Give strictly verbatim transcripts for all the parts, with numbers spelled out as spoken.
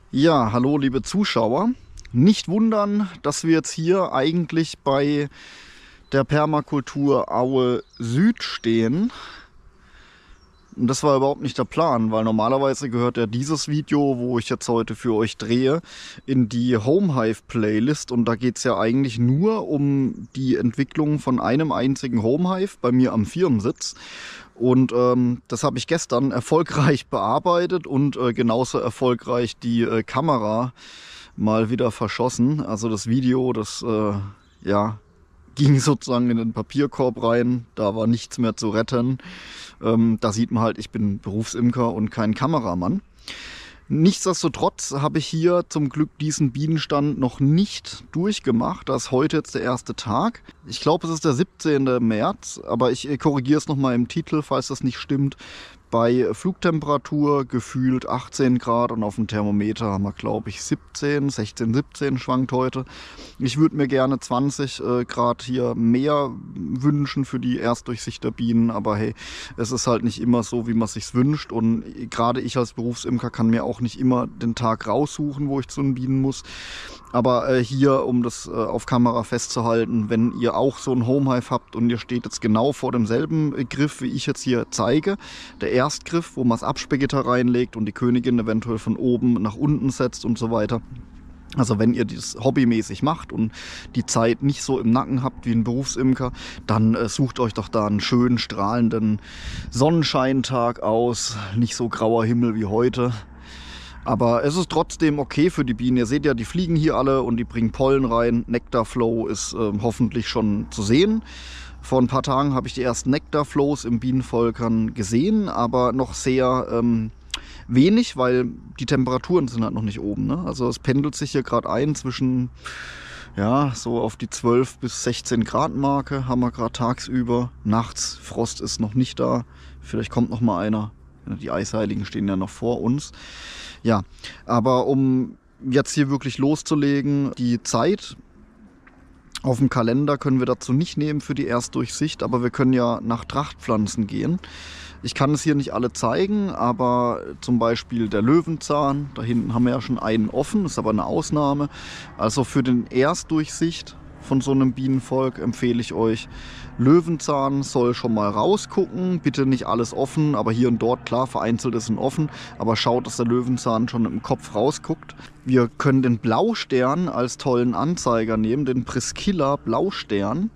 Ja, hallo liebe Zuschauer. Nicht wundern, dass wir jetzt hier eigentlich bei der Permakultur Aue Süd stehen. Und das war überhaupt nicht der Plan, weil normalerweise gehört ja dieses Video, wo ich jetzt heute für euch drehe, in die Homehive-Playlist. Und da geht es ja eigentlich nur um die Entwicklung von einem einzigen Homehive bei mir am Firmensitz. Und ähm, das habe ich gestern erfolgreich bearbeitet und äh, genauso erfolgreich die äh, Kamera mal wieder verschossen. Also das Video, das äh, ja, ging sozusagen in den Papierkorb rein. Da war nichts mehr zu retten. Ähm, da sieht man halt, ich bin Berufsimker und kein Kameramann. Nichtsdestotrotz habe ich hier zum Glück diesen Bienenstand noch nicht durchgemacht. Das ist heute jetzt der erste Tag. Ich glaube, es ist der siebzehnte März, aber ich korrigiere es nochmal im Titel, falls das nicht stimmt. Bei Flugtemperatur gefühlt achtzehn Grad und auf dem Thermometer haben wir, glaube ich, siebzehn, sechzehn, siebzehn schwankt heute. Ich würde mir gerne zwanzig äh, Grad hier mehr wünschen für die Erstdurchsicht der Bienen, aber hey, es ist halt nicht immer so, wie man es sich wünscht, und gerade ich als Berufsimker kann mir auch nicht immer den Tag raussuchen, wo ich zu den Bienen muss. Aber äh, hier, um das äh, auf Kamera festzuhalten, wenn ihr auch so ein Homehive habt und ihr steht jetzt genau vor demselben äh, Griff, wie ich jetzt hier zeige, der Erstgriff, wo man das Absperrgitter reinlegt und die Königin eventuell von oben nach unten setzt und so weiter. Also wenn ihr das hobbymäßig macht und die Zeit nicht so im Nacken habt wie ein Berufsimker, dann äh, sucht euch doch da einen schönen, strahlenden Sonnenscheintag aus. Nicht so grauer Himmel wie heute. Aber es ist trotzdem okay für die Bienen. Ihr seht ja, die fliegen hier alle und die bringen Pollen rein. Nektarflow ist äh, hoffentlich schon zu sehen. Vor ein paar Tagen habe ich die ersten Nektarflows im Bienenvolkern gesehen, aber noch sehr ähm, wenig, weil die Temperaturen sind halt noch nicht oben, ne? Also es pendelt sich hier gerade ein zwischen, ja, so auf die zwölf bis sechzehn Grad Marke haben wir gerade tagsüber. Nachts, Frost ist noch nicht da. Vielleicht kommt noch mal einer. Die Eisheiligen stehen ja noch vor uns. Ja, aber um jetzt hier wirklich loszulegen, die Zeit auf dem Kalender können wir dazu nicht nehmen für die Erstdurchsicht, aber wir können ja nach Trachtpflanzen gehen. Ich kann es hier nicht alle zeigen, aber zum Beispiel der Löwenzahn, da hinten haben wir ja schon einen offen, ist aber eine Ausnahme. Also für den Erstdurchsicht von so einem Bienenvolk empfehle ich euch, Löwenzahn soll schon mal rausgucken, bitte nicht alles offen, aber hier und dort, klar, vereinzelt ist ein offen, aber schaut, dass der Löwenzahn schon im Kopf rausguckt. Wir können den Blaustern als tollen Anzeiger nehmen, den Priscilla Blaustern.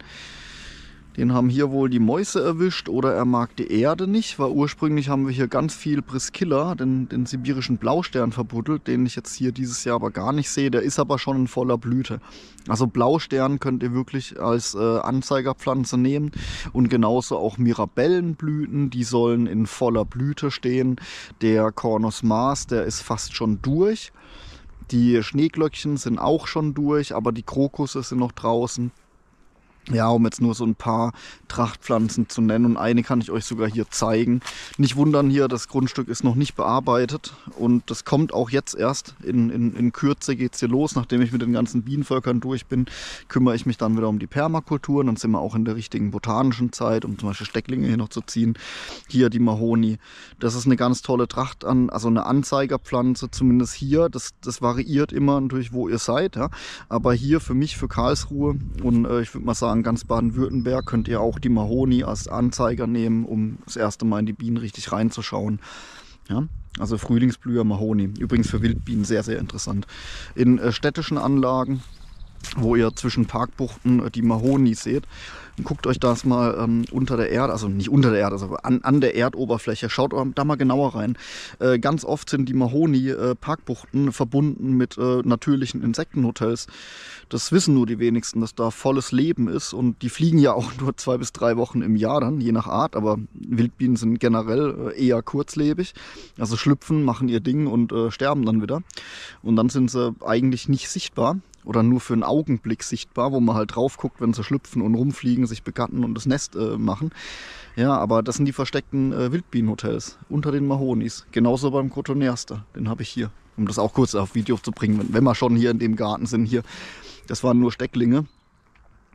Den haben hier wohl die Mäuse erwischt oder er mag die Erde nicht, weil ursprünglich haben wir hier ganz viel Priscilla, den, den sibirischen Blaustern, verbuddelt, den ich jetzt hier dieses Jahr aber gar nicht sehe. Der ist aber schon in voller Blüte. Also Blaustern könnt ihr wirklich als äh, Anzeigerpflanze nehmen, und genauso auch Mirabellenblüten, die sollen in voller Blüte stehen. Der Cornus Mars, der ist fast schon durch. Die Schneeglöckchen sind auch schon durch, aber die Krokusse sind noch draußen. Ja, um jetzt nur so ein paar Trachtpflanzen zu nennen, und eine kann ich euch sogar hier zeigen. Nicht wundern hier, das Grundstück ist noch nicht bearbeitet und das kommt auch jetzt erst. In, in, in Kürze geht es hier los. Nachdem ich mit den ganzen Bienenvölkern durch bin, kümmere ich mich dann wieder um die Permakultur. Dann sind wir auch in der richtigen botanischen Zeit, um zum Beispiel Stecklinge hier noch zu ziehen. Hier die Mahoni. Das ist eine ganz tolle Tracht an, also eine Anzeigerpflanze, zumindest hier. Das, das variiert immer natürlich, wo ihr seid. Ja. Aber hier für mich, für Karlsruhe und äh, ich würde mal sagen, ganz Baden-Württemberg könnt ihr auch die Mahoni als Anzeiger nehmen, um das erste Mal in die Bienen richtig reinzuschauen. Ja, also Frühlingsblüher Mahoni. Übrigens für Wildbienen sehr, sehr interessant. In äh, städtischen Anlagen, wo ihr zwischen Parkbuchten äh, die Mahoni seht, guckt euch das mal ähm, unter der Erde, also nicht unter der Erde, also an, an der Erdoberfläche, schaut da mal genauer rein. Äh, ganz oft sind die Mahoni-Parkbuchten äh, verbunden mit äh, natürlichen Insektenhotels. Das wissen nur die wenigsten, dass da volles Leben ist, und die fliegen ja auch nur zwei bis drei Wochen im Jahr dann, je nach Art, aber Wildbienen sind generell äh, eher kurzlebig, also schlüpfen, machen ihr Ding und äh, sterben dann wieder, und dann sind sie eigentlich nicht sichtbar. Oder nur für einen Augenblick sichtbar, wo man halt drauf guckt, wenn sie schlüpfen und rumfliegen, sich begatten und das Nest äh, machen. Ja, aber das sind die versteckten äh, Wildbienenhotels unter den Mahonis. Genauso beim Cotoneaster, den habe ich hier. Um das auch kurz auf Video zu bringen, wenn, wenn wir schon hier in dem Garten sind. Hier, das waren nur Stecklinge.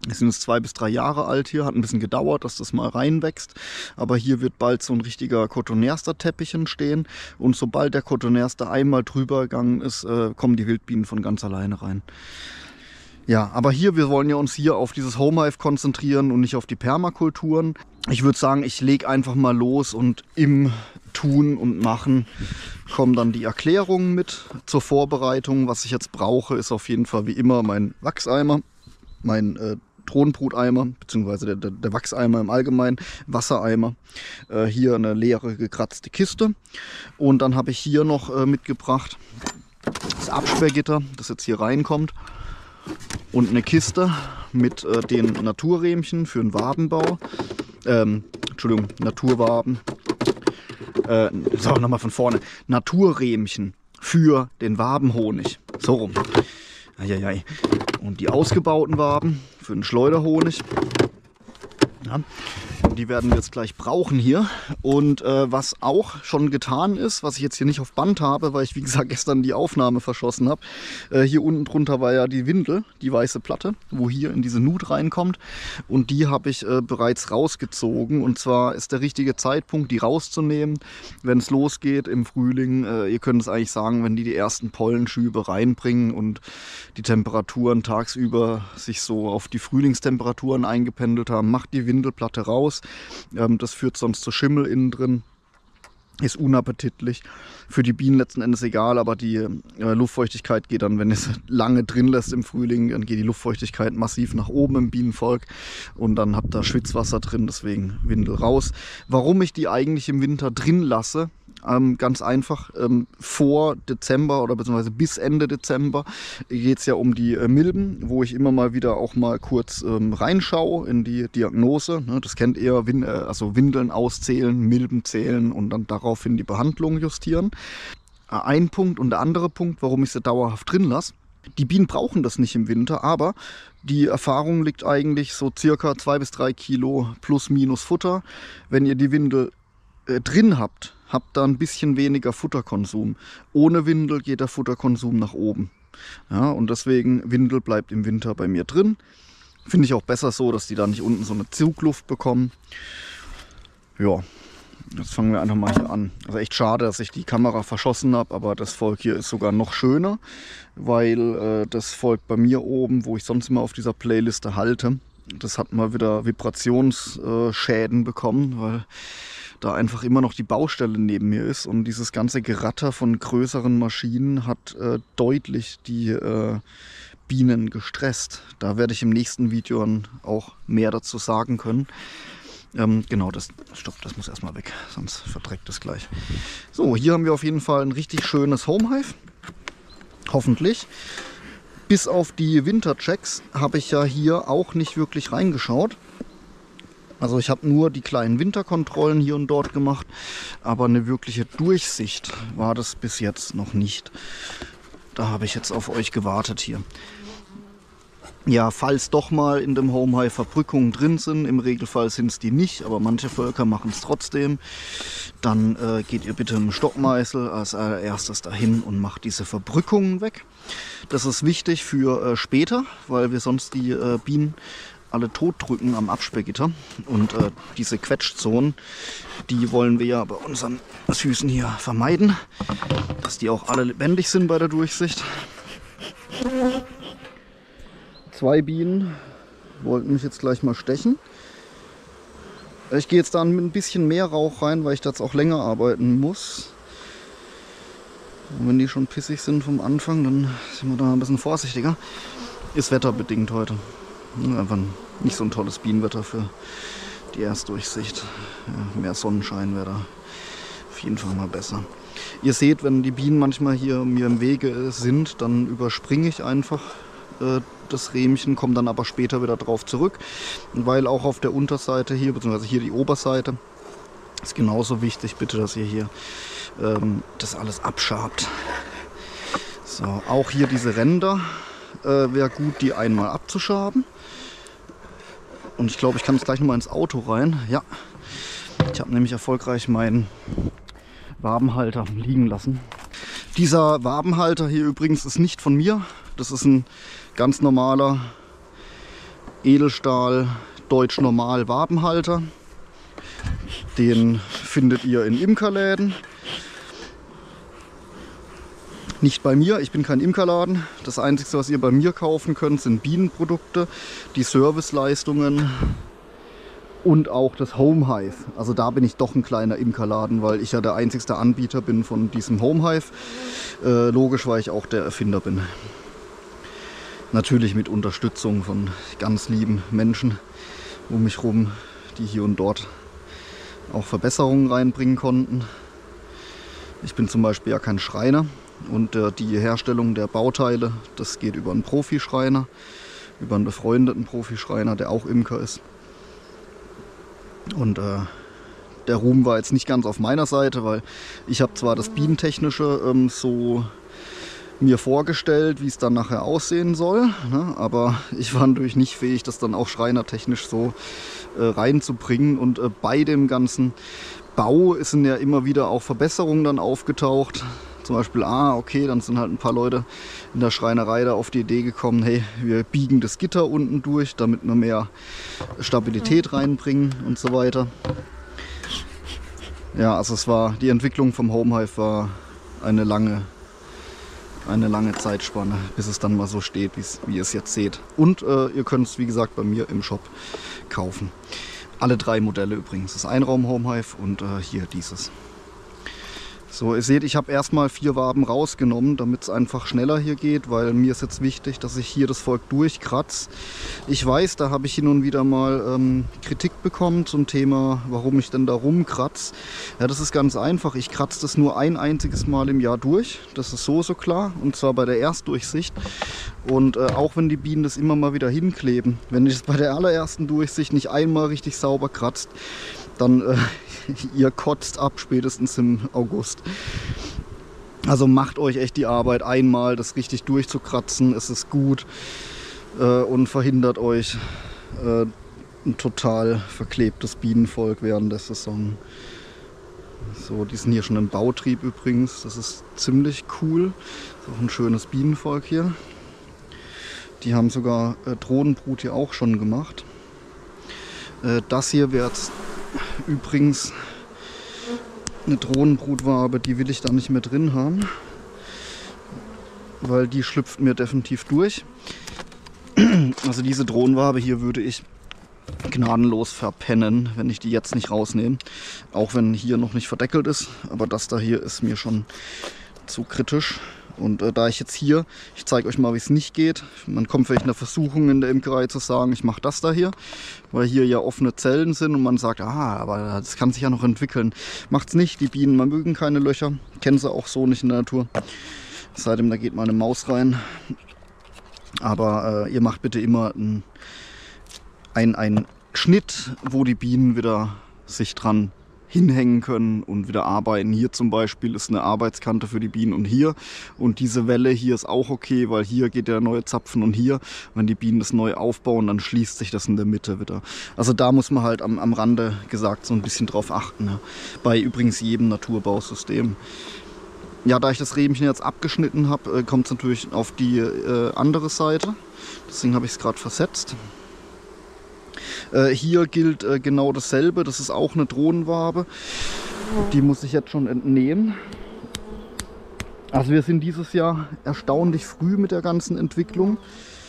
Die sind jetzt zwei bis drei Jahre alt hier, hat ein bisschen gedauert, dass das mal reinwächst. Aber hier wird bald so ein richtiger Cotonerster-Teppich entstehen. Und sobald der Cotonerster einmal drüber gegangen ist, äh, kommen die Wildbienen von ganz alleine rein. Ja, aber hier, wir wollen ja uns hier auf dieses Homehive konzentrieren und nicht auf die Permakulturen. Ich würde sagen, ich lege einfach mal los und im Tun und Machen kommen dann die Erklärungen mit zur Vorbereitung. Was ich jetzt brauche, ist auf jeden Fall wie immer mein Wachseimer, mein äh, Drohnenbruteimer, beziehungsweise der, der, der Wachseimer im Allgemeinen, Wassereimer. Äh, hier eine leere, gekratzte Kiste. Und dann habe ich hier noch äh, mitgebracht das Absperrgitter, das jetzt hier reinkommt. Und eine Kiste mit äh, den Naturrähmchen für den Wabenbau. Ähm, Entschuldigung, Naturwaben. Äh, so, nochmal von vorne. Naturrähmchen für den Wabenhonig. So rum. Eieiei. Und die ausgebauten Waben für den Schleuderhonig. Ja. Die werden wir jetzt gleich brauchen hier. Und äh, was auch schon getan ist, was ich jetzt hier nicht auf Band habe, weil ich wie gesagt gestern die Aufnahme verschossen habe. Äh, hier unten drunter war ja die Windel, die weiße Platte, wo hier in diese Nut reinkommt. Und die habe ich äh, bereits rausgezogen. Und zwar ist der richtige Zeitpunkt, die rauszunehmen, wenn es losgeht im Frühling. Äh, ihr könnt es eigentlich sagen, wenn die die ersten Pollenschübe reinbringen und die Temperaturen tagsüber sich so auf die Frühlingstemperaturen eingependelt haben, macht die Windelplatte raus. Das führt sonst zu Schimmel innen drin, ist unappetitlich. Für die Bienen letzten Endes egal, aber die äh, Luftfeuchtigkeit geht dann, wenn es lange drin lässt im Frühling, dann geht die Luftfeuchtigkeit massiv nach oben im Bienenvolk und dann habt ihr Schwitzwasser drin, deswegen Windel raus. Warum ich die eigentlich im Winter drin lasse? Ähm, ganz einfach, ähm, vor Dezember oder beziehungsweise bis Ende Dezember geht es ja um die äh, Milben, wo ich immer mal wieder auch mal kurz ähm, reinschaue in die Diagnose. Ne, das kennt ihr, Win äh, also Windeln auszählen, Milben zählen und dann daraufhin die Behandlung justieren. Äh, ein Punkt und der andere Punkt, warum ich sie dauerhaft drin lasse. Die Bienen brauchen das nicht im Winter, aber die Erfahrung liegt eigentlich so circa zwei bis drei Kilo plus minus Futter. Wenn ihr die Windel äh, drin habt, habt da ein bisschen weniger Futterkonsum. Ohne Windel geht der Futterkonsum nach oben. Ja, und deswegen Windel bleibt im Winter bei mir drin. Finde ich auch besser so, dass die da nicht unten so eine Zugluft bekommen. Ja, jetzt fangen wir einfach mal hier an. Also echt schade, dass ich die Kamera verschossen habe, aber das Volk hier ist sogar noch schöner, weil äh, das Volk bei mir oben, wo ich sonst immer auf dieser Playliste halte, das hat mal wieder Vibrationsschäden bekommen, weil da einfach immer noch die Baustelle neben mir ist und dieses ganze Geratter von größeren Maschinen hat äh, deutlich die äh, Bienen gestresst. Da werde ich im nächsten Video dann auch mehr dazu sagen können. Ähm, genau, das, stopp, das muss erstmal weg, sonst verdreckt es gleich. So, hier haben wir auf jeden Fall ein richtig schönes Homehive. Hoffentlich. Bis auf die Winterchecks habe ich ja hier auch nicht wirklich reingeschaut. Also ich habe nur die kleinen Winterkontrollen hier und dort gemacht, aber eine wirkliche Durchsicht war das bis jetzt noch nicht. Da habe ich jetzt auf euch gewartet hier. Ja, falls doch mal in dem Homehive Verbrückungen drin sind, im Regelfall sind es die nicht, aber manche Völker machen es trotzdem, dann äh, geht ihr bitte mit dem Stockmeißel als allererstes dahin und macht diese Verbrückungen weg. Das ist wichtig für äh, später, weil wir sonst die äh, Bienen alle tot drücken am Absperrgitter. Und äh, diese Quetschzonen, die wollen wir ja bei unseren Füßen hier vermeiden, dass die auch alle lebendig sind bei der Durchsicht. Zwei Bienen wollten mich jetzt gleich mal stechen. Ich gehe jetzt da mit ein bisschen mehr Rauch rein, weil ich da jetzt auch länger arbeiten muss. Und wenn die schon pissig sind vom Anfang, dann sind wir da ein bisschen vorsichtiger. Ist wetterbedingt heute. Einfach nicht so ein tolles Bienenwetter für die Erstdurchsicht. Ja, mehr Sonnenschein wäre da auf jeden Fall mal besser. Ihr seht, wenn die Bienen manchmal hier mir im Wege sind, dann überspringe ich einfach äh, das Rähmchen, komme dann aber später wieder drauf zurück. Weil auch auf der Unterseite hier, beziehungsweise hier die Oberseite, ist genauso wichtig, bitte, dass ihr hier ähm, das alles abschabt. So, auch hier diese Ränder äh, wäre gut, die einmal abzuschaben. Und ich glaube, ich kann jetzt gleich nochmal ins Auto rein. Ja, ich habe nämlich erfolgreich meinen Wabenhalter liegen lassen. Dieser Wabenhalter hier übrigens ist nicht von mir. Das ist ein ganz normaler Edelstahl Deutsch Normal Wabenhalter. Den findet ihr in Imkerläden. Nicht bei mir, ich bin kein Imkerladen. Das Einzige, was ihr bei mir kaufen könnt, sind Bienenprodukte, die Serviceleistungen und auch das Home Hive. Also da bin ich doch ein kleiner Imkerladen, weil ich ja der einzigste Anbieter bin von diesem Home Hive. Äh, logisch, weil ich auch der Erfinder bin. Natürlich mit Unterstützung von ganz lieben Menschen um mich rum, die hier und dort auch Verbesserungen reinbringen konnten. Ich bin zum Beispiel ja kein Schreiner. Und äh, die Herstellung der Bauteile, das geht über einen Profischreiner, über einen befreundeten Profischreiner, der auch Imker ist. Und äh, der Ruhm war jetzt nicht ganz auf meiner Seite, weil ich habe zwar das Bienentechnische ähm, so mir vorgestellt, wie es dann nachher aussehen soll, ne? Aber ich war natürlich nicht fähig, das dann auch schreinertechnisch so äh, reinzubringen. Und äh, bei dem ganzen Bau sind ja immer wieder auch Verbesserungen dann aufgetaucht. Zum Beispiel, ah, okay, dann sind halt ein paar Leute in der Schreinerei da auf die Idee gekommen, hey, wir biegen das Gitter unten durch, damit wir mehr Stabilität reinbringen und so weiter. Ja, also es war, die Entwicklung vom Home Hive war eine lange, eine lange Zeitspanne, bis es dann mal so steht, wie ihr es jetzt seht. Und äh, ihr könnt es, wie gesagt, bei mir im Shop kaufen. Alle drei Modelle übrigens, das Einraum Home Hive und äh, hier dieses. So, ihr seht, ich habe erstmal vier Waben rausgenommen, damit es einfach schneller hier geht, weil mir ist jetzt wichtig, dass ich hier das Volk durchkratze. Ich weiß, da habe ich hin und wieder mal ähm, Kritik bekommen zum Thema, warum ich denn da rumkratze. Ja, das ist ganz einfach. Ich kratze das nur ein einziges Mal im Jahr durch. Das ist so, so klar. Und zwar bei der Erstdurchsicht. Und äh, auch wenn die Bienen das immer mal wieder hinkleben, wenn ich es bei der allerersten Durchsicht nicht einmal richtig sauber kratzt, dann äh, ihr kotzt ab, spätestens im August. Also macht euch echt die Arbeit, einmal das richtig durchzukratzen. Es ist gut äh, und verhindert euch äh, ein total verklebtes Bienenvolk während der Saison. So, die sind hier schon im Bautrieb übrigens. Das ist ziemlich cool. Ist auch ein schönes Bienenvolk hier. Die haben sogar äh, Drohnenbrut hier auch schon gemacht. Äh, das hier wird übrigens eine Drohnenbrutwabe, die will ich da nicht mehr drin haben, weil die schlüpft mir definitiv durch. Also diese Drohnenwabe hier würde ich gnadenlos verpennen, wenn ich die jetzt nicht rausnehme. Auch wenn hier noch nicht verdeckelt ist, aber das da hier ist mir schon zu kritisch. Und äh, da ich jetzt hier, ich zeige euch mal, wie es nicht geht. Man kommt vielleicht in der Versuchung in der Imkerei zu sagen, ich mache das da hier, weil hier ja offene Zellen sind und man sagt, ah, aber das kann sich ja noch entwickeln. Macht's nicht, die Bienen, man mögen keine Löcher, kennen sie auch so nicht in der Natur. Seitdem da geht mal eine Maus rein. Aber äh, ihr macht bitte immer einen ein Schnitt, wo die Bienen wieder sich dran hinhängen können und wieder arbeiten. Hier zum Beispiel ist eine Arbeitskante für die Bienen und hier. Und diese Welle hier ist auch okay, weil hier geht der neue Zapfen und hier. Wenn die Bienen das neu aufbauen, dann schließt sich das in der Mitte wieder. Also da muss man halt am, am Rande gesagt so ein bisschen drauf achten. Ja. Bei übrigens jedem Naturbausystem. Ja, da ich das Rähmchen jetzt abgeschnitten habe, kommt es natürlich auf die äh, andere Seite. Deswegen habe ich es gerade versetzt. Äh, hier gilt äh, genau dasselbe, das ist auch eine Drohnenwabe, die muss ich jetzt schon entnehmen. Also wir sind dieses Jahr erstaunlich früh mit der ganzen Entwicklung.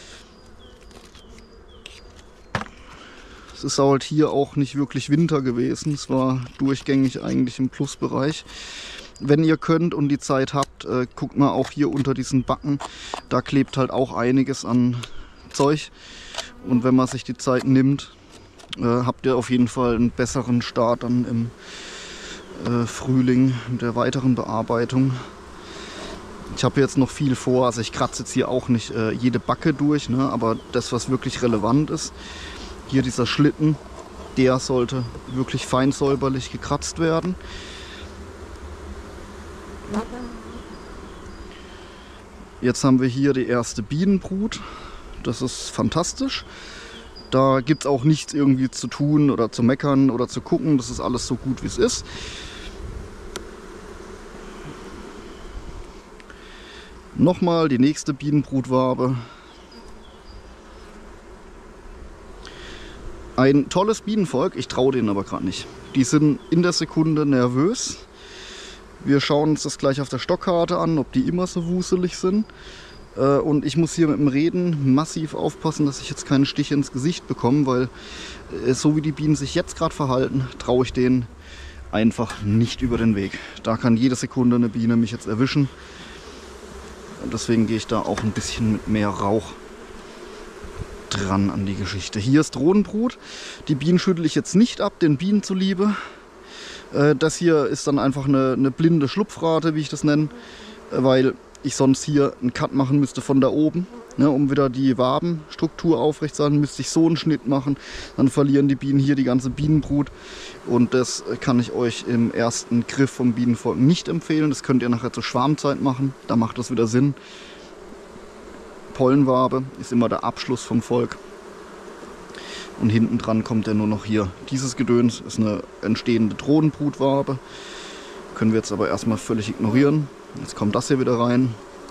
Es ist halt hier auch nicht wirklich Winter gewesen, es war durchgängig eigentlich im Plusbereich. Wenn ihr könnt und die Zeit habt, äh, guckt mal auch hier unter diesen Backen, da klebt halt auch einiges an Zeug. Und wenn man sich die Zeit nimmt, äh, habt ihr auf jeden Fall einen besseren Start dann im äh, Frühling mit der weiteren Bearbeitung. Ich habe jetzt noch viel vor, also ich kratze jetzt hier auch nicht äh, jede Backe durch, ne, aber das, was wirklich relevant ist, hier dieser Schlitten, der sollte wirklich fein säuberlich gekratzt werden. Jetzt haben wir hier die erste Bienenbrut. Das ist fantastisch. Da gibt es auch nichts irgendwie zu tun oder zu meckern oder zu gucken. Das ist alles so gut, wie es ist. Nochmal die nächste Bienenbrutwabe. Ein tolles Bienenvolk, ich traue denen aber gerade nicht. Die sind in der Sekunde nervös. Wir schauen uns das gleich auf der Stockkarte an, ob die immer so wuselig sind. Und ich muss hier mit dem Reden massiv aufpassen, dass ich jetzt keinen Stich ins Gesicht bekomme, weil so wie die Bienen sich jetzt gerade verhalten, traue ich denen einfach nicht über den Weg. Da kann jede Sekunde eine Biene mich jetzt erwischen. Und deswegen gehe ich da auch ein bisschen mit mehr Rauch dran an die Geschichte. Hier ist Drohnenbrut. Die Bienen schüttle ich jetzt nicht ab, den Bienen zuliebe. Das hier ist dann einfach eine, eine blinde Schlupfrate, wie ich das nenne, weil ich sonst hier einen Cut machen müsste von da oben. Ne, um wieder die Wabenstruktur aufrecht zu halten, müsste ich so einen Schnitt machen. Dann verlieren die Bienen hier die ganze Bienenbrut. Und das kann ich euch im ersten Griff vom Bienenvolk nicht empfehlen. Das könnt ihr nachher zur Schwarmzeit machen. Da macht das wieder Sinn. Pollenwabe ist immer der Abschluss vom Volk. Und hinten dran kommt ja nur noch hier. Dieses Gedöns ist eine entstehende Drohnenbrutwabe. Können wir jetzt aber erstmal völlig ignorieren. Jetzt kommt das hier wieder rein.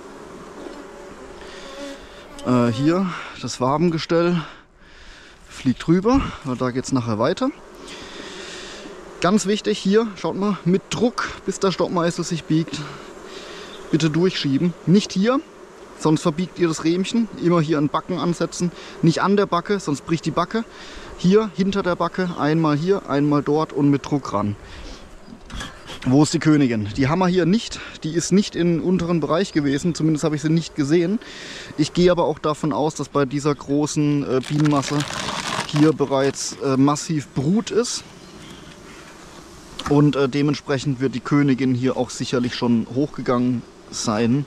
Äh, hier das Wabengestell fliegt rüber. Da geht es nachher weiter. Ganz wichtig hier, schaut mal, mit Druck, bis der Stockmeißel sich biegt. Bitte durchschieben. Nicht hier. Sonst verbiegt ihr das Rähmchen. Immer hier an Backen ansetzen. Nicht an der Backe, sonst bricht die Backe. Hier hinter der Backe, einmal hier, einmal dort und mit Druck ran. Wo ist die Königin? Die haben wir hier nicht. Die ist nicht im unteren Bereich gewesen. Zumindest habe ich sie nicht gesehen. Ich gehe aber auch davon aus, dass bei dieser großen äh, Bienenmasse hier bereits äh, massiv Brut ist. Und äh, dementsprechend wird die Königin hier auch sicherlich schon hochgegangen sein.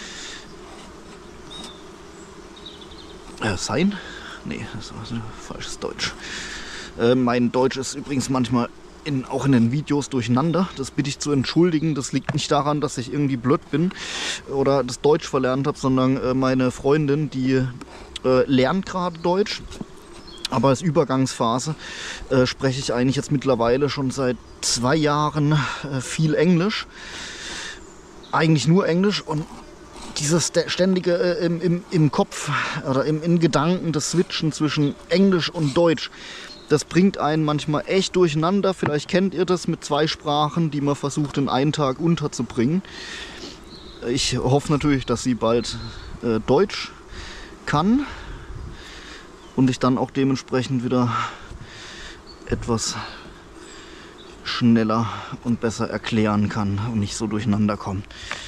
Äh, sein? Nee, das war ein falsches Deutsch. Äh, mein Deutsch ist übrigens manchmal in, auch in den Videos durcheinander. Das bitte ich zu entschuldigen. Das liegt nicht daran, dass ich irgendwie blöd bin oder das Deutsch verlernt habe, sondern äh, meine Freundin, die äh, lernt gerade Deutsch. Aber als Übergangsphase äh, spreche ich eigentlich jetzt mittlerweile schon seit zwei Jahren äh, viel Englisch. Eigentlich nur Englisch und dieses ständige äh, im, im, im Kopf oder im, in Gedanken, das Switchen zwischen Englisch und Deutsch, das bringt einen manchmal echt durcheinander. Vielleicht kennt ihr das mit zwei Sprachen, die man versucht in einen Tag unterzubringen. Ich hoffe natürlich, dass sie bald äh, Deutsch kann und ich dann auch dementsprechend wieder etwas schneller und besser erklären kann und nicht so durcheinander kommt.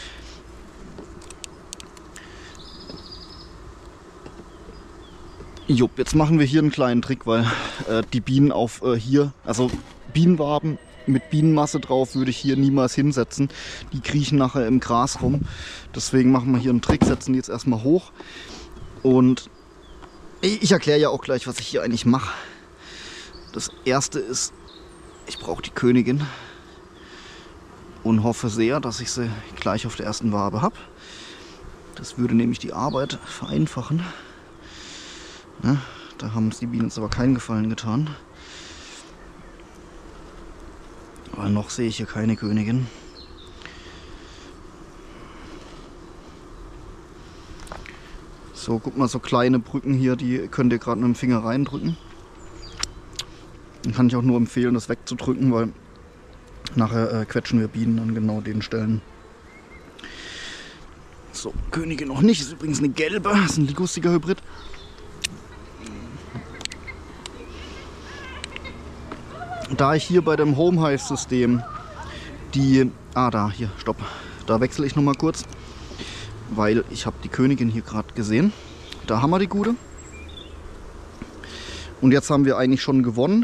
Jupp, jetzt machen wir hier einen kleinen Trick, weil äh, die Bienen auf äh, hier, also Bienenwaben mit Bienenmasse drauf würde ich hier niemals hinsetzen. Die kriechen nachher im Gras rum. Deswegen machen wir hier einen Trick, setzen die jetzt erstmal hoch. Und ich erkläre ja auch gleich, was ich hier eigentlich mache. Das erste ist, ich brauche die Königin und hoffe sehr, dass ich sie gleich auf der ersten Wabe habe. Das würde nämlich die Arbeit vereinfachen. Ne, da haben uns die Bienen jetzt aber keinen Gefallen getan. Aber noch sehe ich hier keine Königin. So, guck mal, so kleine Brücken hier, die könnt ihr gerade mit dem Finger reindrücken. Dann kann ich auch nur empfehlen, das wegzudrücken, weil nachher äh, quetschen wir Bienen an genau den Stellen. So, Königin noch nicht, ist übrigens eine gelbe, ist ein ligustiger Hybrid. Da ich hier bei dem Home Hive System die, ah da, hier, stopp, da wechsle ich noch mal kurz, weil ich habe die Königin hier gerade gesehen. Da haben wir die gute. Und jetzt haben wir eigentlich schon gewonnen.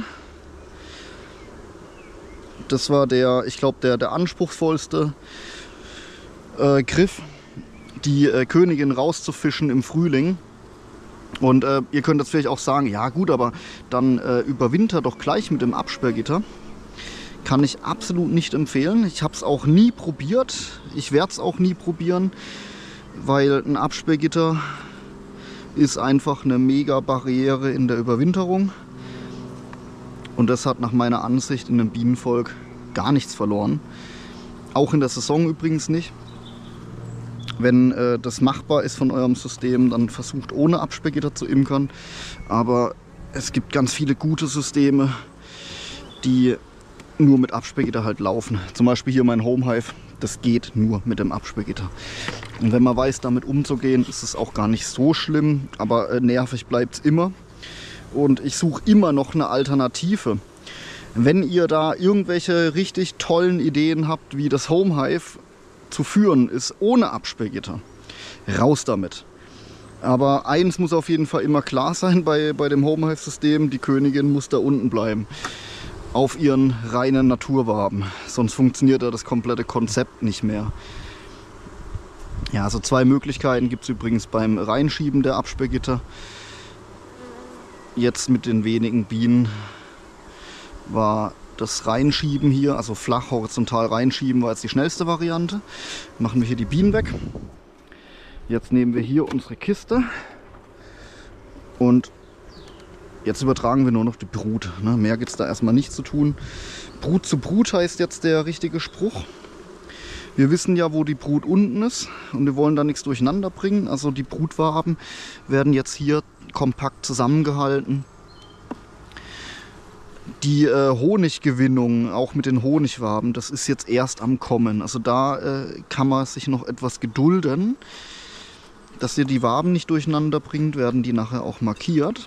Das war der, ich glaube, der, der anspruchsvollste äh, Griff, die äh, Königin rauszufischen im Frühling. Und äh, ihr könnt jetzt vielleicht auch sagen, ja gut, aber dann äh, überwinter doch gleich mit dem Absperrgitter. Kann ich absolut nicht empfehlen. Ich habe es auch nie probiert. Ich werde es auch nie probieren, weil ein Absperrgitter ist einfach eine mega Barriere in der Überwinterung. Und das hat nach meiner Ansicht in dem Bienenvolk gar nichts verloren. Auch in der Saison übrigens nicht. Wenn äh, das machbar ist von eurem System, dann versucht ohne Absperrgitter zu imkern. Aber es gibt ganz viele gute Systeme, die nur mit Absperrgitter halt laufen. Zum Beispiel hier mein Homehive, das geht nur mit dem Absperrgitter. Und wenn man weiß, damit umzugehen, ist es auch gar nicht so schlimm, aber äh, nervig bleibt es immer. Und ich suche immer noch eine Alternative. Wenn ihr da irgendwelche richtig tollen Ideen habt, wie das Homehive zu führen ist ohne Absperrgitter, raus damit. Aber eins muss auf jeden Fall immer klar sein bei, bei dem Homehive-System, die Königin muss da unten bleiben. Auf ihren reinen Naturwaben. Sonst funktioniert da das komplette Konzept nicht mehr. Ja, also zwei Möglichkeiten gibt es übrigens beim Reinschieben der Absperrgitter. Jetzt mit den wenigen Bienen war das Reinschieben hier, also flach horizontal reinschieben, war jetzt die schnellste Variante. Machen wir hier die Bienen weg. Jetzt nehmen wir hier unsere Kiste und jetzt übertragen wir nur noch die Brut. Ne? Mehr gibt es da erstmal nicht zu tun. Brut zu Brut heißt jetzt der richtige Spruch. Wir wissen ja, wo die Brut unten ist und wir wollen da nichts durcheinander bringen. Also die Brutwaben werden jetzt hier kompakt zusammengehalten. Die äh, Honiggewinnung, auch mit den Honigwaben, das ist jetzt erst am Kommen. Also da äh, kann man sich noch etwas gedulden. Dass ihr die Waben nicht durcheinander bringt, werden die nachher auch markiert.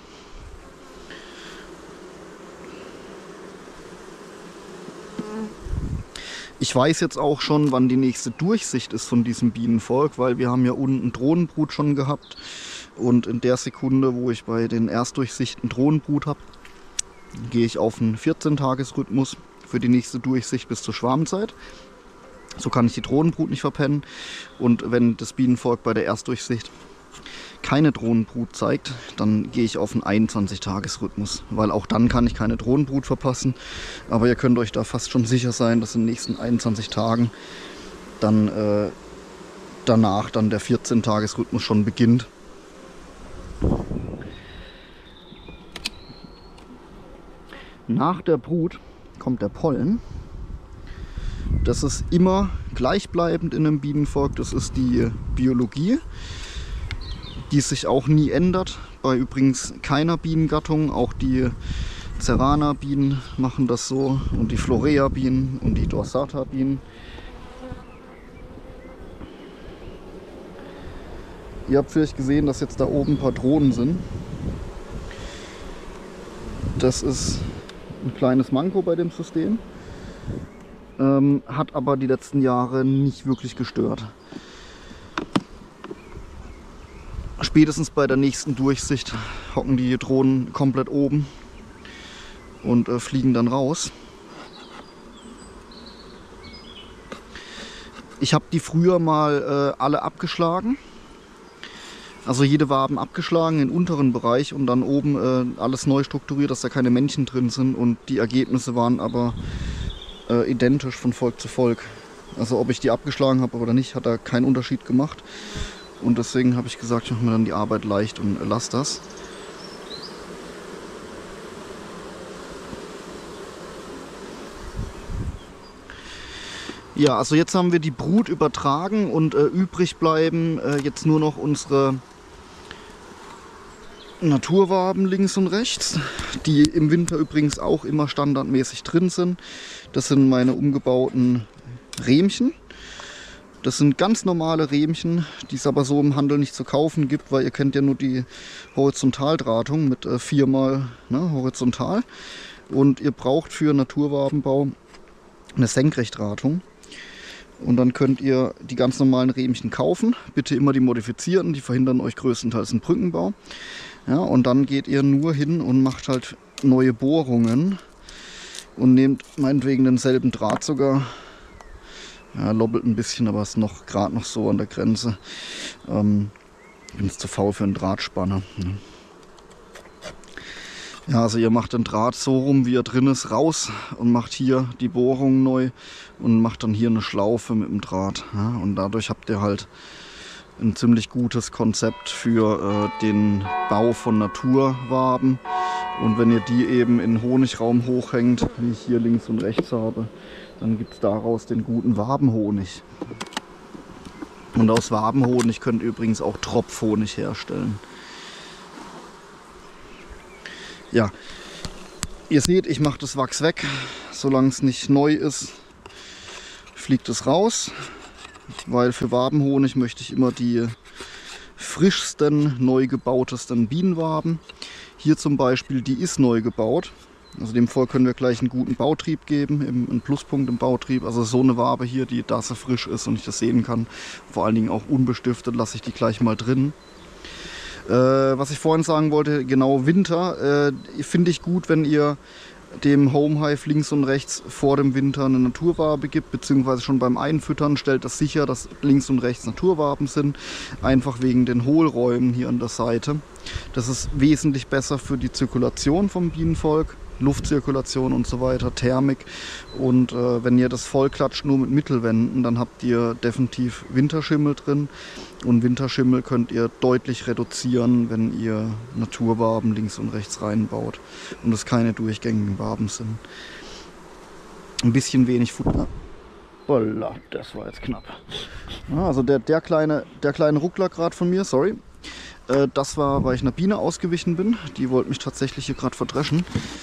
Ich weiß jetzt auch schon, wann die nächste Durchsicht ist von diesem Bienenvolk, weil wir haben ja unten Drohnenbrut schon gehabt. Und in der Sekunde, wo ich bei den Erstdurchsichten Drohnenbrut habe, gehe ich auf einen vierzehn-Tages-Rhythmus für die nächste Durchsicht bis zur Schwarmzeit. So kann ich die Drohnenbrut nicht verpennen. Und wenn das Bienenvolk bei der Erstdurchsicht keine Drohnenbrut zeigt, dann gehe ich auf einen einundzwanzig-Tages-Rhythmus, weil auch dann kann ich keine Drohnenbrut verpassen. Aber ihr könnt euch da fast schon sicher sein, dass in den nächsten einundzwanzig Tagen dann äh, danach dann der vierzehn-Tages-Rhythmus schon beginnt. Nach der Brut kommt der Pollen. Das ist immer gleichbleibend in einem Bienenvolk, das ist die Biologie, die sich auch nie ändert. Bei übrigens keiner Bienengattung, auch die Cerana-Bienen machen das so und die Florea-Bienen und die Dorsata-Bienen. Ihr habt vielleicht gesehen, dass jetzt da oben ein paar Drohnen sind. Das ist ein kleines Manko bei dem System. Ähm, hat aber die letzten Jahre nicht wirklich gestört. Spätestens bei der nächsten Durchsicht hocken die Drohnen komplett oben und äh, fliegen dann raus. Ich habe die früher mal äh, alle abgeschlagen. Also jede Waben abgeschlagen im unteren Bereich und dann oben äh, alles neu strukturiert, dass da keine Männchen drin sind. Und die Ergebnisse waren aber äh, identisch von Volk zu Volk. Also ob ich die abgeschlagen habe oder nicht, hat da keinen Unterschied gemacht. Und deswegen habe ich gesagt, ich mache mir dann die Arbeit leicht und lasse das. Ja, also jetzt haben wir die Brut übertragen und äh, übrig bleiben äh, jetzt nur noch unsere Naturwaben links und rechts, die im Winter übrigens auch immer standardmäßig drin sind. Das sind meine umgebauten Rähmchen. Das sind ganz normale Rähmchen, die es aber so im Handel nicht zu kaufen gibt, weil ihr kennt ja nur die Horizontaldrahtung mit äh, viermal ne, horizontal. Und ihr braucht für Naturwabenbau eine Senkrechtdrahtung. Und dann könnt ihr die ganz normalen Rähmchen kaufen. Bitte immer die modifizierten, die verhindern euch größtenteils einen Brückenbau. Ja, und dann geht ihr nur hin und macht halt neue Bohrungen und nehmt meinetwegen denselben Draht sogar. Ja, lobbelt ein bisschen, aber ist noch gerade noch so an der Grenze. Ähm, bin jetzt zu faul für einen Drahtspanner. Ja, also ihr macht den Draht so rum, wie er drin ist, raus und macht hier die Bohrung neu und macht dann hier eine Schlaufe mit dem Draht. Ja, und dadurch habt ihr halt ein ziemlich gutes Konzept für äh, den Bau von Naturwaben. Und wenn ihr die eben in Honigraum hochhängt, wie ich hier links und rechts habe, dann gibt es daraus den guten Wabenhonig. Und aus Wabenhonig könnt ihr übrigens auch Tropfhonig herstellen. Ja, ihr seht, ich mache das Wachs weg. Solange es nicht neu ist, fliegt es raus. Weil für Wabenhonig möchte ich immer die frischsten, neu gebautesten Bienenwaben. Hier zum Beispiel, die ist neu gebaut. Also dem Volk können wir gleich einen guten Bautrieb geben, einen Pluspunkt im Bautrieb. Also so eine Wabe hier, die da so frisch ist und ich das sehen kann, vor allen Dingen auch unbestiftet, lasse ich die gleich mal drin. Äh, was ich vorhin sagen wollte, genau Winter, äh, finde ich gut, wenn ihr dem Homehive links und rechts vor dem Winter eine Naturwabe gibt, beziehungsweise schon beim Einfüttern stellt das sicher, dass links und rechts Naturwaben sind, einfach wegen den Hohlräumen hier an der Seite. Das ist wesentlich besser für die Zirkulation vom Bienenvolk, Luftzirkulation und so weiter, Thermik. Und äh, wenn ihr das vollklatscht nur mit Mittelwänden, dann habt ihr definitiv Winterschimmel drin. Und Winterschimmel könnt ihr deutlich reduzieren, wenn ihr Naturwaben links und rechts reinbaut und es keine durchgängigen Waben sind. Ein bisschen wenig Futter. Holla, das war jetzt knapp. Ja, also der, der, kleine, der kleine Ruckler gerade von mir, sorry. Äh, das war, weil ich einer Biene ausgewichen bin. Die wollte mich tatsächlich hier gerade verdreschen.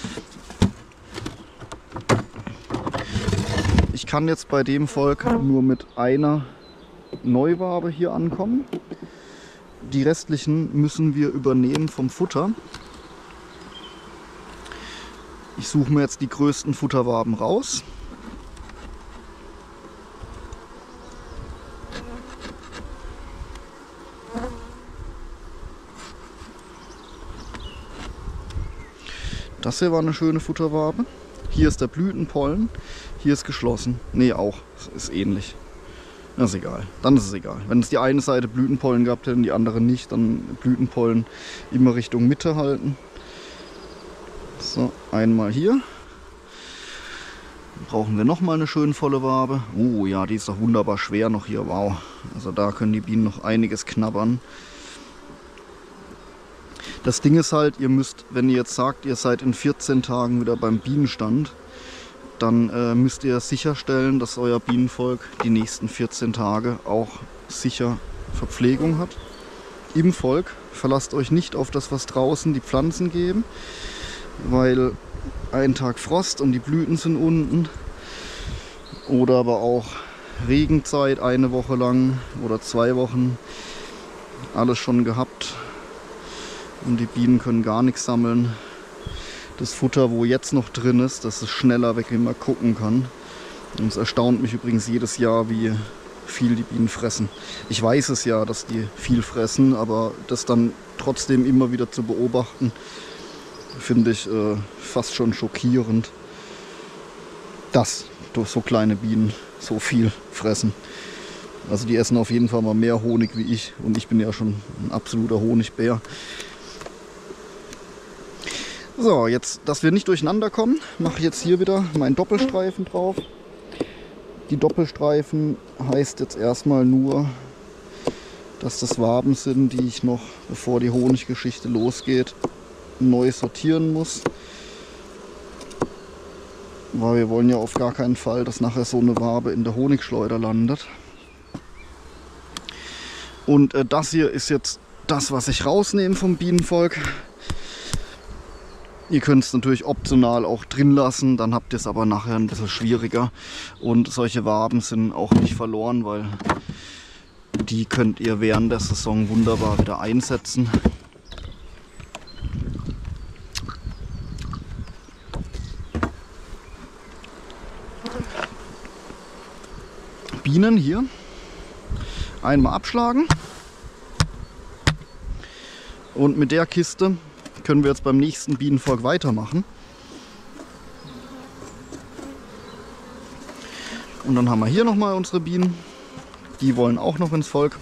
Ich kann jetzt bei dem Volk nur mit einer Neuwabe hier ankommen. Die restlichen müssen wir übernehmen vom Futter. Ich suche mir jetzt die größten Futterwaben raus. Das hier war eine schöne Futterwabe. Hier ist der Blütenpollen. Hier ist geschlossen. Nee, auch. Ist ähnlich. Das ist egal. Dann ist es egal. Wenn es die eine Seite Blütenpollen gehabt hätte und die andere nicht, dann Blütenpollen immer Richtung Mitte halten. So, einmal hier. Dann brauchen wir nochmal eine schön volle Wabe. Oh ja, die ist doch wunderbar schwer noch hier. Wow. Also da können die Bienen noch einiges knabbern. Das Ding ist halt, ihr müsst, wenn ihr jetzt sagt, ihr seid in vierzehn Tagen wieder beim Bienenstand, dann äh, müsst ihr sicherstellen, dass euer Bienenvolk die nächsten vierzehn Tage auch sicher Verpflegung hat. Im Volk verlasst euch nicht auf das, was draußen die Pflanzen geben, weil ein Tag Frost und die Blüten sind unten. Oder aber auch Regenzeit eine Woche lang oder zwei Wochen. Alles schon gehabt. Und die Bienen können gar nichts sammeln. Das Futter, wo jetzt noch drin ist, dass es schneller weg, wie man gucken kann. Und es erstaunt mich übrigens jedes Jahr, wie viel die Bienen fressen. Ich weiß es ja, dass die viel fressen, aber das dann trotzdem immer wieder zu beobachten, finde ich äh, fast schon schockierend, dass so kleine Bienen so viel fressen. Also die essen auf jeden Fall mal mehr Honig wie ich und ich bin ja schon ein absoluter Honigbär. So, jetzt, dass wir nicht durcheinander kommen, mache ich jetzt hier wieder meinen Doppelstreifen drauf. Die Doppelstreifen heißt jetzt erstmal nur, dass das Waben sind, die ich noch, bevor die Honiggeschichte losgeht, neu sortieren muss. Weil wir wollen ja auf gar keinen Fall, dass nachher so eine Wabe in der Honigschleuder landet. Und äh, das hier ist jetzt das, was ich rausnehme vom Bienenvolk. Ihr könnt es natürlich optional auch drin lassen, dann habt ihr es aber nachher ein bisschen schwieriger. Und solche Waben sind auch nicht verloren, weil die könnt ihr während der Saison wunderbar wieder einsetzen. Bienen hier einmal abschlagen und mit der Kiste können wir jetzt beim nächsten Bienenvolk weitermachen. Und dann haben wir hier nochmal unsere Bienen. Die wollen auch noch ins Volk.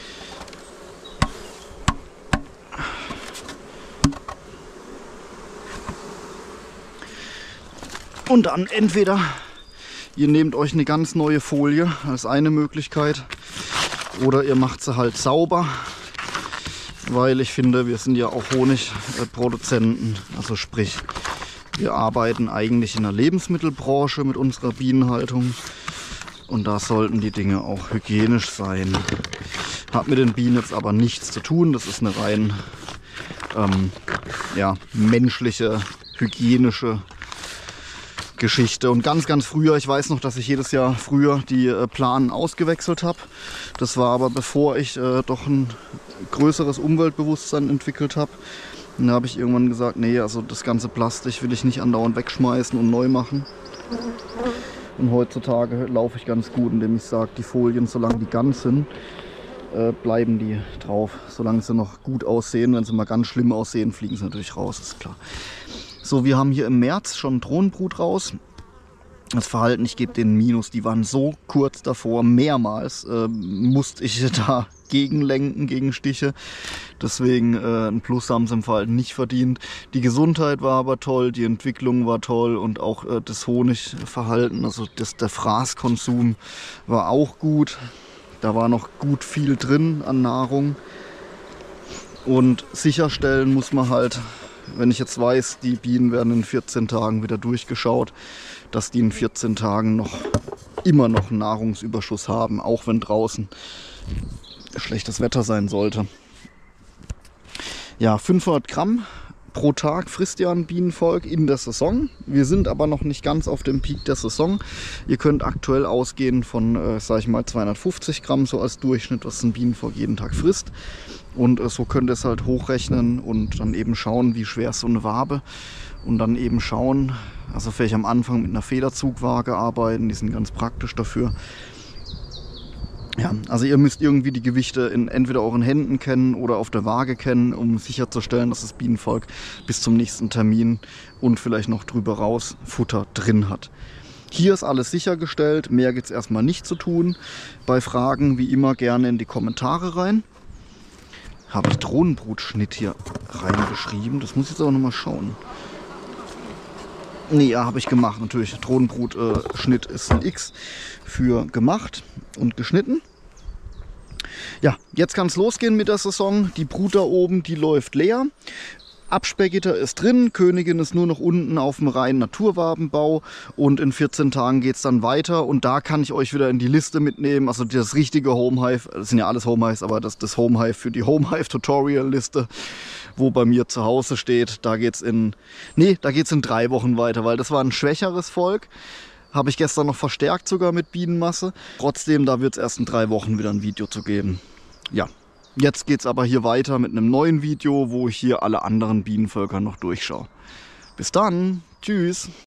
Und dann entweder ihr nehmt euch eine ganz neue Folie als eine Möglichkeit oder ihr macht sie halt sauber. Weil ich finde, wir sind ja auch Honigproduzenten, also sprich, wir arbeiten eigentlich in der Lebensmittelbranche mit unserer Bienenhaltung und da sollten die Dinge auch hygienisch sein. Hat mit den Bienen jetzt aber nichts zu tun, das ist eine rein ähm, ja, menschliche, hygienische Geschichte. Und ganz, ganz früher, ich weiß noch, dass ich jedes Jahr früher die äh, Planen ausgewechselt habe. Das war aber bevor ich äh, doch ein größeres Umweltbewusstsein entwickelt habe. Und da habe ich irgendwann gesagt, nee, also das ganze Plastik will ich nicht andauernd wegschmeißen und neu machen. Und heutzutage laufe ich ganz gut, indem ich sage, die Folien, solange die ganz sind, äh, bleiben die drauf. Solange sie noch gut aussehen, wenn sie mal ganz schlimm aussehen, fliegen sie natürlich raus, ist klar. So, wir haben hier im März schon Drohnenbrut raus. Das Verhalten, ich gebe denen Minus, die waren so kurz davor, mehrmals äh, musste ich da gegenlenken, gegen Stiche. Deswegen äh, ein Plus haben sie im Verhalten nicht verdient. Die Gesundheit war aber toll, die Entwicklung war toll und auch äh, das Honigverhalten, also das, der Fraßkonsum war auch gut. Da war noch gut viel drin an Nahrung. Und sicherstellen muss man halt, wenn ich jetzt weiß, die Bienen werden in vierzehn Tagen wieder durchgeschaut, dass die in vierzehn Tagen noch immer noch einen Nahrungsüberschuss haben, auch wenn draußen schlechtes Wetter sein sollte. Ja, fünfhundert Gramm pro Tag frisst ja ein Bienenvolk in der Saison. Wir sind aber noch nicht ganz auf dem Peak der Saison. Ihr könnt aktuell ausgehen von, äh, sag ich mal, zweihundertfünfzig Gramm so als Durchschnitt, was ein Bienenvolk jeden Tag frisst. Und äh, so könnt ihr es halt hochrechnen und dann eben schauen, wie schwer ist so eine Wabe. Und dann eben schauen, also vielleicht am Anfang mit einer Federzugwaage arbeiten, die sind ganz praktisch dafür. Ja, also ihr müsst irgendwie die Gewichte in entweder euren Händen kennen oder auf der Waage kennen, um sicherzustellen, dass das Bienenvolk bis zum nächsten Termin und vielleicht noch drüber raus Futter drin hat. Hier ist alles sichergestellt, mehr gibt es erstmal nicht zu tun. Bei Fragen wie immer gerne in die Kommentare rein. Habe ich Drohnenbrutschnitt hier reingeschrieben? Das muss ich jetzt aber nochmal schauen. Nee, ja, habe ich gemacht. Natürlich, Drohnenbrutschnitt äh, ist ein X für gemacht und geschnitten. Ja, jetzt kann es losgehen mit der Saison. Die Brut da oben, die läuft leer. Absperrgitter ist drin, Königin ist nur noch unten auf dem reinen Naturwabenbau und in vierzehn Tagen geht es dann weiter und da kann ich euch wieder in die Liste mitnehmen, also das richtige Homehive, das sind ja alles Homehives, aber das, das Homehive für die Homehive Tutorial Liste, wo bei mir zu Hause steht, da geht's in, nee, da geht's in drei Wochen weiter, weil das war ein schwächeres Volk, habe ich gestern noch verstärkt sogar mit Bienenmasse, trotzdem, da wird es erst in drei Wochen wieder ein Video zu geben, ja. Jetzt geht es aber hier weiter mit einem neuen Video, wo ich hier alle anderen Bienenvölker noch durchschaue. Bis dann, tschüss!